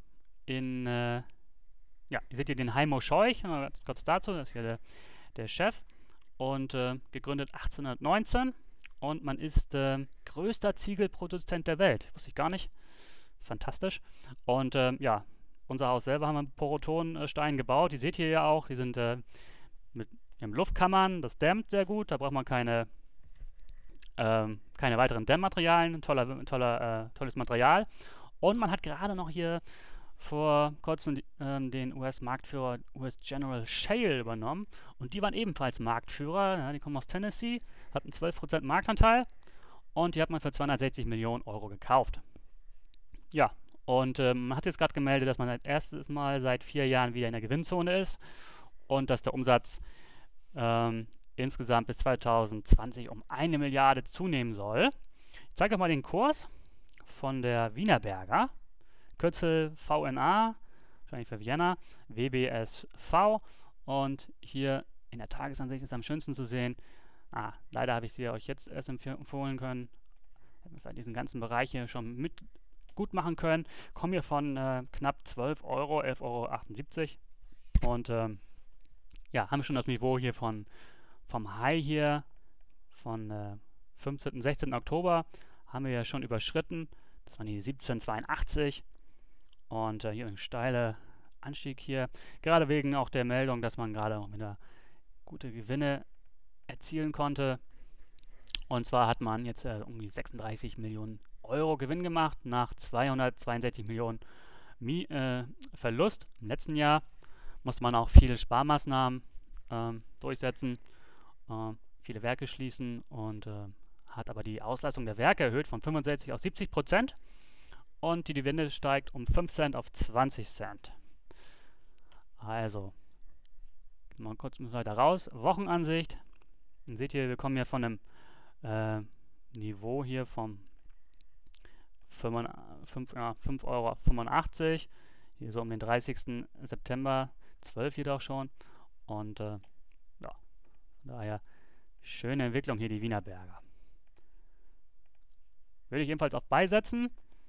Ja, ihr seht hier den Heimo Scheuch, ganz kurz dazu, das ist hier der Chef. Und gegründet 1819. Und man ist größter Ziegelproduzent der Welt. Wusste ich gar nicht. Fantastisch. Und ja, unser Haus selber haben wir mit Porotonsteinen gebaut. Die seht ihr ja auch. Die sind mit Luftkammern. Das dämmt sehr gut. Da braucht man keine weiteren Dämmmaterialien. Tolles Material. Und man hat gerade noch hier vor kurzem den US-Marktführer US General Shale übernommen. Und die waren ebenfalls Marktführer. Ja, die kommen aus Tennessee, hatten 12% Marktanteil. Und die hat man für 260 Millionen Euro gekauft. Ja, und man hat jetzt gerade gemeldet, dass man das erste Mal seit 4 Jahren wieder in der Gewinnzone ist. Und dass der Umsatz insgesamt bis 2020 um 1 Milliarde zunehmen soll. Ich zeige euch mal den Kurs von der Wienerberger. Kürzel VNA, wahrscheinlich für Vienna, WBSV. Und hier in der Tagesansicht ist am schönsten zu sehen. Leider habe ich sie euch jetzt erst empfohlen können. Hätten wir diesen ganzen Bereich hier schon mit gut machen können. Kommen hier von knapp 12 Euro, 11,78 Euro. Und ja, haben schon das Niveau hier vom High hier von 15. 16. Oktober haben wir ja schon überschritten. Das waren die 17,82. Und hier ein steiler Anstieg hier. Gerade wegen auch der Meldung, dass man gerade auch wieder gute Gewinne erzielen konnte. Und zwar hat man jetzt um die 36 Millionen Euro Gewinn gemacht nach 262 Millionen Verlust. Im letzten Jahr musste man auch viele Sparmaßnahmen durchsetzen, viele Werke schließen und hat aber die Auslastung der Werke erhöht von 65 auf 70%. Und die Dividende steigt um 5 Cent auf 20 Cent. Also, mal kurz weiter raus. Wochenansicht. Dann seht ihr, wir kommen hier von einem Niveau hier vom 5,85 Euro. Hier so um den 30. September 12 jedoch schon. Und ja, daher schöne Entwicklung hier, die Wienerberger. Würde ich ebenfalls auf Buy setzen.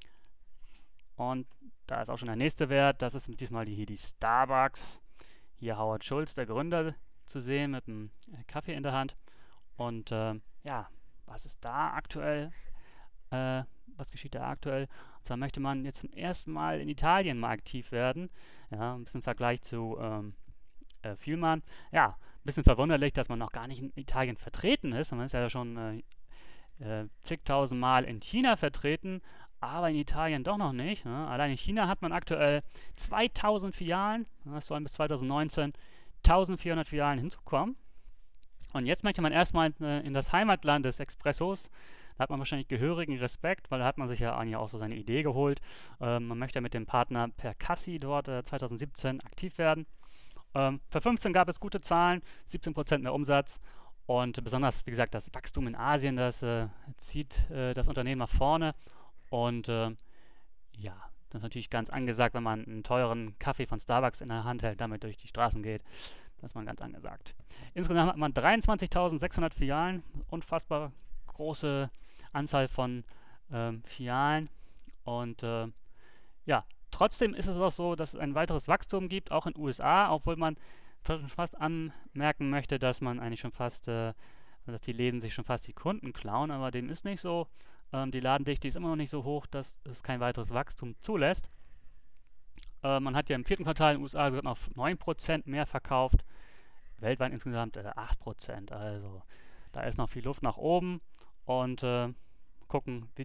Und da ist auch schon der nächste Wert. Das ist diesmal hier die Starbucks. Hier Howard Schultz, der Gründer, zu sehen mit einem Kaffee in der Hand. Und ja, was ist da aktuell? Was geschieht da aktuell? Und zwar möchte man jetzt zum ersten Mal in Italien mal aktiv werden. Ja, ein bisschen im Vergleich zu Vielmann. Ja, ein bisschen verwunderlich, dass man noch gar nicht in Italien vertreten ist. Man ist ja schon zigtausend Mal in China vertreten, aber in Italien doch noch nicht. Ne? Allein in China hat man aktuell 2000 Filialen. Es sollen bis 2019 1400 Filialen hinzukommen. Und jetzt möchte man erstmal in das Heimatland des Expressos. Da hat man wahrscheinlich gehörigen Respekt, weil da hat man sich ja eigentlich auch so seine Idee geholt. Man möchte mit dem Partner Percassi dort 2017 aktiv werden. Für 15 gab es gute Zahlen, 17% mehr Umsatz. Und besonders, wie gesagt, das Wachstum in Asien, das zieht das Unternehmen nach vorne. Und ja, das ist natürlich ganz angesagt, wenn man einen teuren Kaffee von Starbucks in der Hand hält, damit durch die Straßen geht. Das ist man ganz angesagt. Insgesamt hat man 23.600 Filialen, unfassbar große Anzahl von Filialen. Und ja, trotzdem ist es auch so, dass es ein weiteres Wachstum gibt, auch in den USA, obwohl man fast anmerken möchte, dass man eigentlich schon fast, dass die Läden sich schon fast die Kunden klauen, aber dem ist nicht so. Die Ladendichte ist immer noch nicht so hoch, dass es kein weiteres Wachstum zulässt. Man hat ja im vierten Quartal in den USA sogar noch 9% mehr verkauft, weltweit insgesamt 8%. Also da ist noch viel Luft nach oben und gucken, wie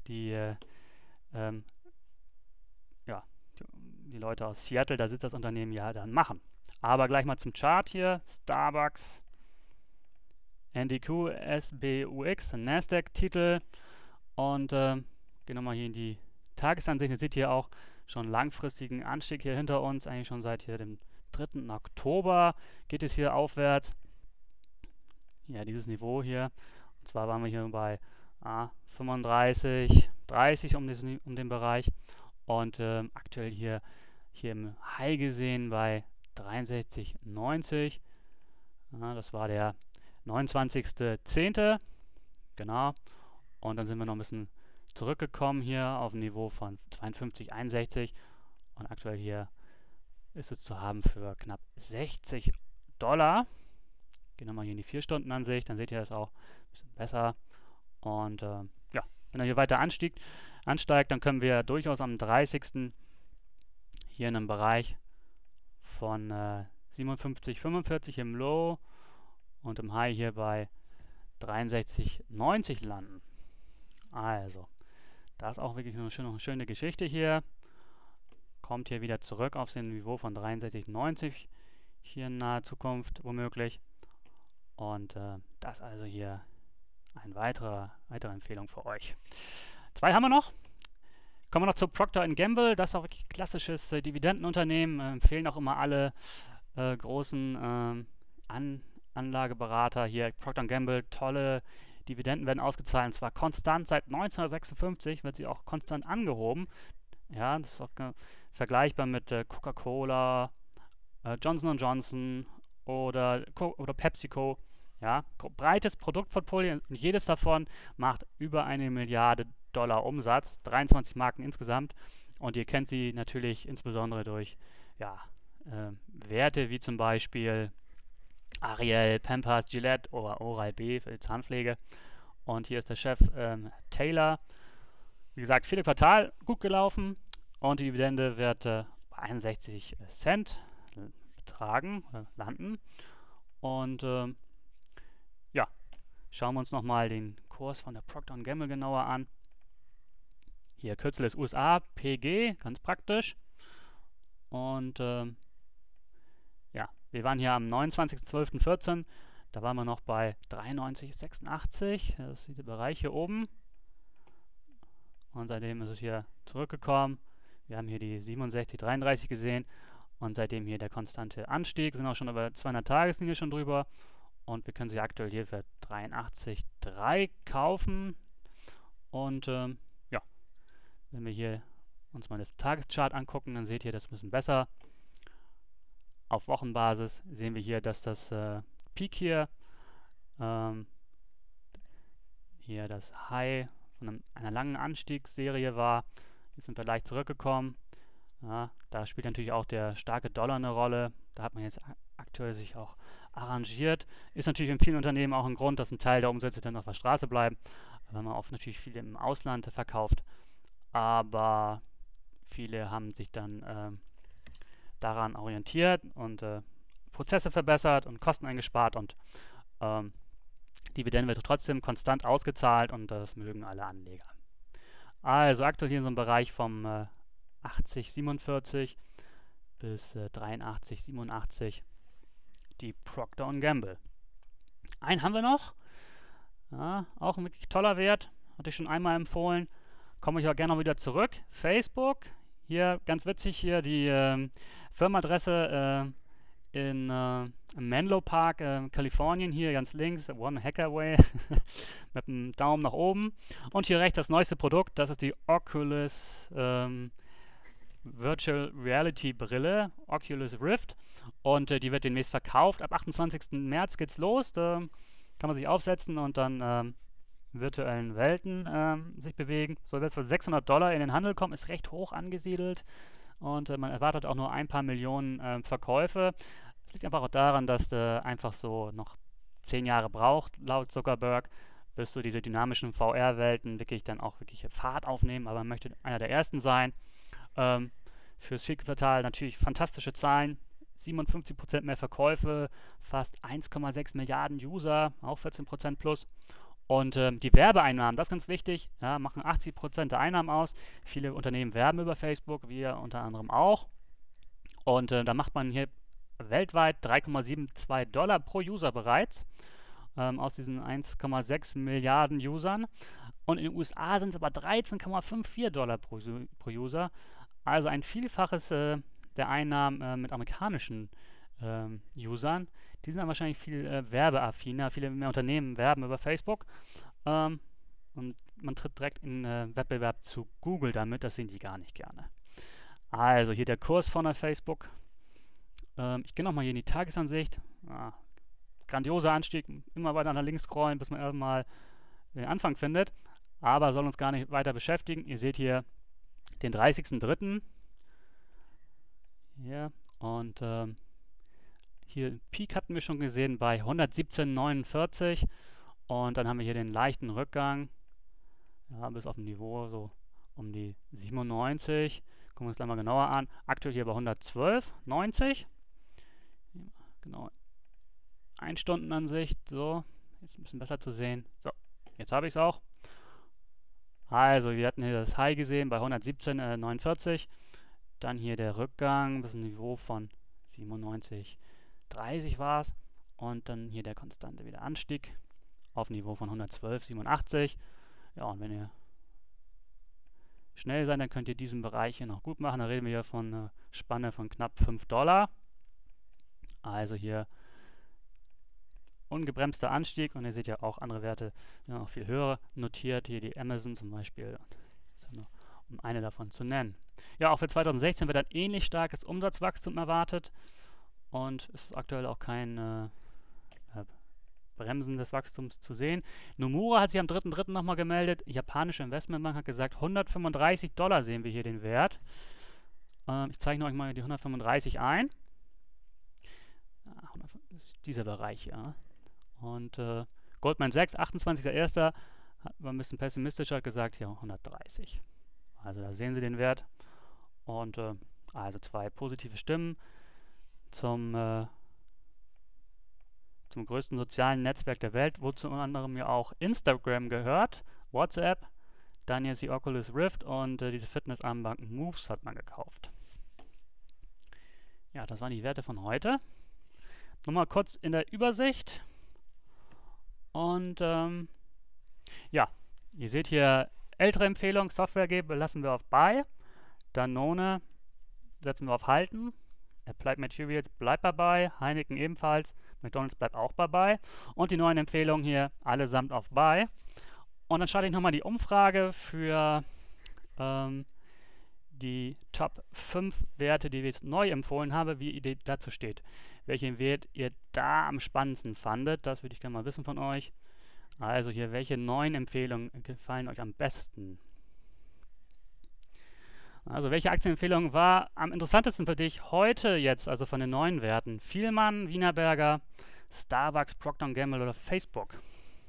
ja, die Leute aus Seattle, da sitzt das Unternehmen ja dann machen. Aber gleich mal zum Chart hier. Starbucks, NDQ, SBUX, Nasdaq-Titel. Und gehen nochmal hier in die Tagesansicht. Ihr seht hier auch schon langfristigen Anstieg hier hinter uns. Eigentlich schon seit hier dem 3. Oktober geht es hier aufwärts. Ja, dieses Niveau hier. Und zwar waren wir hier bei 35, 30 um den Bereich. Und aktuell hier im High gesehen bei 63,90. Ja, das war der 29.10. Genau. Und dann sind wir noch ein bisschen zurückgekommen hier auf ein Niveau von 52,61. Und aktuell hier ist es zu haben für knapp $60. Gehen wir mal hier in die 4-Stunden-Ansicht, dann seht ihr das auch ein bisschen besser. Und ja, wenn er hier weiter ansteigt, dann können wir durchaus am 30. hier in einem Bereich von 57,45 im Low und im High hier bei 63,90 landen. Also, das ist auch wirklich noch eine schöne Geschichte hier. Kommt hier wieder zurück auf sein Niveau von 63,90 hier in naher Zukunft womöglich. Und das also hier eine weitere Empfehlung für euch. 2 haben wir noch. Kommen wir noch zu Procter & Gamble. Das ist auch wirklich klassisches Dividendenunternehmen. Empfehlen auch immer alle großen Anlageberater hier. Procter & Gamble, tolle Dividenden werden ausgezahlt. Und zwar konstant seit 1956 wird sie auch konstant angehoben. Ja, das ist auch vergleichbar mit Coca-Cola, Johnson & Johnson oder PepsiCo. Ja, breites Produktportfolio und jedes davon macht über $1 Milliarde Umsatz, 23 Marken insgesamt. Und ihr kennt sie natürlich insbesondere durch Werte wie zum Beispiel Ariel, Pampers, Gillette oder Oral-B für die Zahnpflege. Und hier ist der Chef Taylor. Wie gesagt, 4. Quartal gut gelaufen und die Dividende wird bei 61 Cent landen. Und ja, schauen wir uns nochmal den Kurs von der Procter & Gamble genauer an. Hier Kürzel ist USA, PG, ganz praktisch. Und ja, wir waren hier am 29.12.14, da waren wir noch bei 93,86, das ist der Bereich hier oben. Und seitdem ist es hier zurückgekommen. Wir haben hier die 67,33 gesehen und seitdem hier der konstante Anstieg, sind auch schon über 200 Tageslinie schon drüber. Und wir können sie aktuell hier für 83,3 kaufen. Und ja, wenn wir hier uns mal das Tageschart angucken, dann seht ihr das ein bisschen besser. Auf Wochenbasis sehen wir hier, dass das Peak hier das High von einer langen Anstiegsserie war. Jetzt sind wir leicht zurückgekommen. Ja, da spielt natürlich auch der starke Dollar eine Rolle. Da hat man jetzt aktuell sich auch arrangiert. Ist natürlich in vielen Unternehmen auch ein Grund, dass ein Teil der Umsätze dann auf der Straße bleiben, weil man oft natürlich viel im Ausland verkauft. Aber viele haben sich dann daran orientiert und Prozesse verbessert und Kosten eingespart und Dividende wird trotzdem konstant ausgezahlt und das mögen alle Anleger. Also aktuell hier in so einem Bereich vom 80,47 bis 83,87 die Procter & Gamble. Einen haben wir noch. Ja, auch ein wirklich toller Wert. Hatte ich schon einmal empfohlen. Komme ich auch gerne noch wieder zurück. Facebook. Hier ganz witzig hier die Firmenadresse in Menlo Park, Kalifornien. Hier ganz links, One Hackaway mit dem Daumen nach oben. Und hier rechts das neueste Produkt. Das ist die Oculus Virtual Reality Brille, Oculus Rift, und die wird demnächst verkauft. Ab 28. März geht's los. Da kann man sich aufsetzen und dann virtuellen Welten sich bewegen. So wird für $600 in den Handel kommen, ist recht hoch angesiedelt und man erwartet auch nur ein paar Millionen Verkäufe. Das liegt einfach auch daran, dass der einfach so noch 10 Jahre braucht, laut Zuckerberg, bis so diese dynamischen VR-Welten wirklich dann auch wirklich Fahrt aufnehmen, aber man möchte einer der ersten sein. Fürs vierte Quartal natürlich fantastische Zahlen, 57% mehr Verkäufe, fast 1,6 Milliarden User, auch 14% plus. Und die Werbeeinnahmen, das ist ganz wichtig, ja, machen 80% der Einnahmen aus. Viele Unternehmen werben über Facebook, wir unter anderem auch. Und da macht man hier weltweit $3,72 pro User bereits, aus diesen 1,6 Milliarden Usern. Und in den USA sind es aber $13,54 pro User. Also ein Vielfaches der Einnahmen mit amerikanischen Usern. Die sind dann wahrscheinlich viel werbeaffiner. Viele mehr Unternehmen werben über Facebook. Und man tritt direkt in Wettbewerb zu Google damit. Das sehen die gar nicht gerne. Also hier der Kurs von der Facebook. Ich gehe nochmal hier in die Tagesansicht. Grandioser Anstieg. Immer weiter nach links scrollen, bis man irgendwann den Anfang findet. Aber soll uns gar nicht weiter beschäftigen. Ihr seht hier den 30.03. Hier und hier Peak hatten wir schon gesehen bei 117,49 und dann haben wir hier den leichten Rückgang, ja, bis auf ein Niveau so um die 97. Gucken wir uns gleich mal genauer an. Aktuell hier bei 112,90. Genau. 1 Stundenansicht, so, jetzt ein bisschen besser zu sehen. So, jetzt habe ich es auch. Also, wir hatten hier das High gesehen bei 117,49. Dann hier der Rückgang bis ein Niveau von 97,30 war es. Und dann hier der konstante wieder Anstieg auf Niveau von 112,87. Ja, und wenn ihr schnell seid, dann könnt ihr diesen Bereich hier noch gut machen. Da reden wir hier von einer Spanne von knapp $5. Also hier ungebremster Anstieg und ihr seht ja auch andere Werte sind noch viel höher notiert. Hier die Amazon zum Beispiel, um eine davon zu nennen. Ja, auch für 2016 wird ein ähnlich starkes Umsatzwachstum erwartet und es ist aktuell auch kein Bremsen des Wachstums zu sehen. Nomura hat sich am 3.3. nochmal gemeldet. Japanische Investmentbank hat gesagt, $135 sehen wir hier den Wert. Ich zeichne euch mal die 135 ein. Dieser Bereich, ja. Und Goldman Sachs, 28.01. war ein bisschen pessimistischer, hat gesagt, ja, 130. Also da sehen Sie den Wert. Und also 2 positive Stimmen zum größten sozialen Netzwerk der Welt, wozu unter anderem ja auch Instagram gehört, WhatsApp, dann jetzt die Oculus Rift und diese Fitnessarmband Moves hat man gekauft. Ja, das waren die Werte von heute. Nochmal kurz in der Übersicht. Und ja, ihr seht hier ältere Empfehlung, Softwaregeber lassen wir auf Buy. Danone setzen wir auf Halten. Applied Materials bleibt dabei, Heineken ebenfalls, McDonald's bleibt auch dabei. Und die neuen Empfehlungen hier allesamt auf Buy. Und dann starte ich nochmal die Umfrage für die Top 5 Werte, die wir jetzt neu empfohlen haben, wie ihr dazu steht. Welchen Wert ihr da am spannendsten fandet, das würde ich gerne mal wissen von euch. Also hier, welche neuen Empfehlungen gefallen euch am besten? Also welche Aktienempfehlung war am interessantesten für dich heute jetzt, also von den neuen Werten? Vielmann, Wienerberger, Starbucks, Procter & Gamble oder Facebook?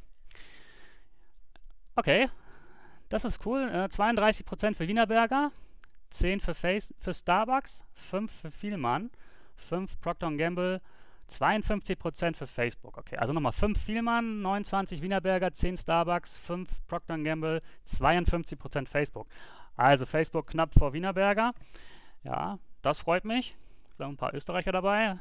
Okay, das ist cool. 32% für Wienerberger, 10 für Starbucks, 5 für Vielmann, 5 Procter & Gamble, 52% für Facebook. Okay, also nochmal 5 Vielmann, 29 Wienerberger, 10 Starbucks, 5 Procter & Gamble, 52% Facebook. Also Facebook knapp vor Wienerberger. Ja, das freut mich. Da sind ein paar Österreicher dabei.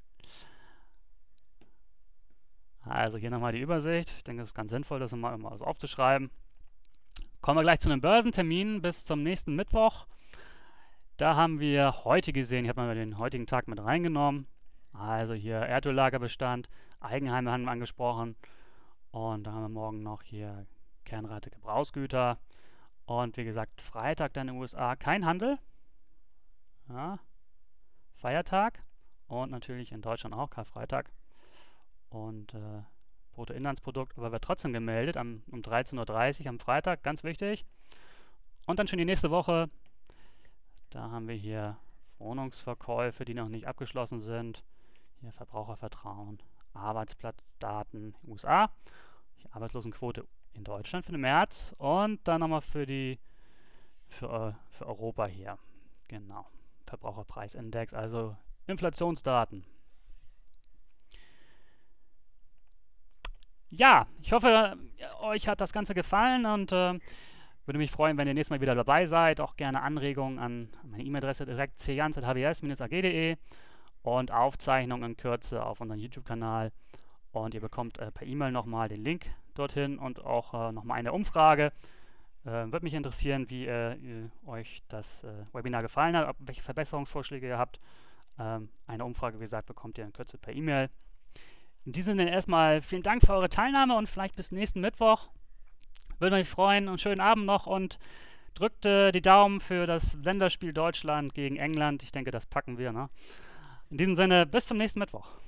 Also hier nochmal die Übersicht. Ich denke, es ist ganz sinnvoll, das mal immer so aufzuschreiben. Kommen wir gleich zu einem Börsentermin bis zum nächsten Mittwoch. Da haben wir heute gesehen, ich habe mal den heutigen Tag mit reingenommen. Also hier Erdöllagerbestand, Eigenheime haben wir angesprochen. Und da haben wir morgen noch hier Kernrate Gebrauchsgüter. Und wie gesagt, Freitag dann in den USA kein Handel. Ja, Feiertag. Und natürlich in Deutschland auch Karfreitag. Und Bruttoinlandsprodukt, aber wird trotzdem gemeldet um 13:30 Uhr am Freitag, ganz wichtig. Und dann schon die nächste Woche. Da haben wir hier Wohnungsverkäufe, die noch nicht abgeschlossen sind. Hier Verbrauchervertrauen, Arbeitsplatzdaten USA, die Arbeitslosenquote in Deutschland für den März und dann nochmal für Europa hier. Genau, Verbraucherpreisindex, also Inflationsdaten. Ja, ich hoffe, euch hat das Ganze gefallen und würde mich freuen, wenn ihr nächstes Mal wieder dabei seid. Auch gerne Anregungen an meine E-Mail-Adresse direkt cjans@hbs-ag.de und Aufzeichnungen in Kürze auf unserem YouTube-Kanal. Und ihr bekommt per E-Mail nochmal den Link dorthin und auch nochmal eine Umfrage. Würde mich interessieren, wie euch das Webinar gefallen hat, welche Verbesserungsvorschläge ihr habt. Eine Umfrage, wie gesagt, bekommt ihr in Kürze per E-Mail. In diesem Sinne erstmal vielen Dank für eure Teilnahme und vielleicht bis nächsten Mittwoch. Würde mich freuen und schönen Abend noch und drückt die Daumen für das Länderspiel Deutschland gegen England. Ich denke, das packen wir. Ne? In diesem Sinne, bis zum nächsten Mittwoch.